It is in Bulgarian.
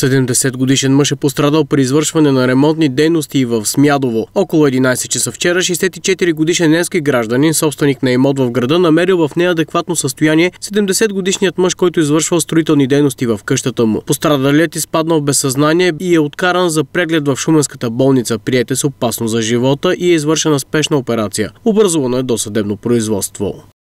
70-годишен мъж е пострадал при извършване на ремонтни дейности в Смядово. Около 11 часа вчера 64-годишен немски гражданин, собственик на имот в града, намерил в неадекватно състояние 70-годишният мъж, който извършвал строителни дейности в къщата му. Пострадалият изпаднал в безсъзнание и е откаран за преглед в шуменската болница. Приет е с опасност за живота и е извършена спешна операция. Образувано е досъдебно производство.